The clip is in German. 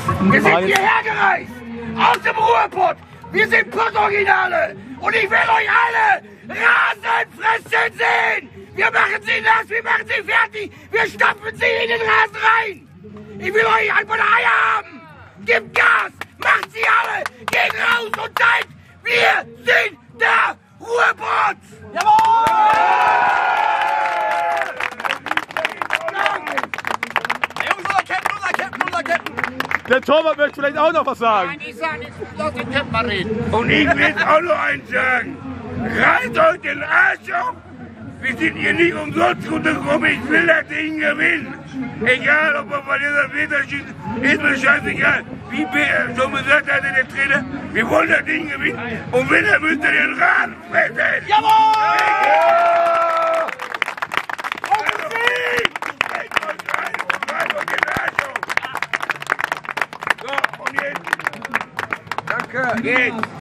Wir sind hierher gereist, aus dem Ruhrpott. Wir sind Pottoriginale und ich will euch alle Rasen fressen sehen. Wir machen sie nass, wir machen sie fertig, wir stopfen sie in den Rasen rein. Ich will euch einfach eine Eier haben. Gebt Gas, macht sie alle, geht raus und zeigt, wir sind der Ruhrpott. Jawohl! Unser Captain. Der Torwart möchte vielleicht auch noch was sagen. Nein, ich sag nichts, lass den Captain mal reden. Und ich will auch noch eins sagen. Reißt euch den Arsch auf. Wir sind hier nicht umsonst runtergekommen. Ich will das Ding gewinnen. Egal, ob man verliert oder wieder schießt, ist mir scheißegal. Wie schon gesagt hat der Trainer, wir wollen das Ding gewinnen. Und wenn er müsst ihr den Rasen fressen. Jawohl! Danke. Geht.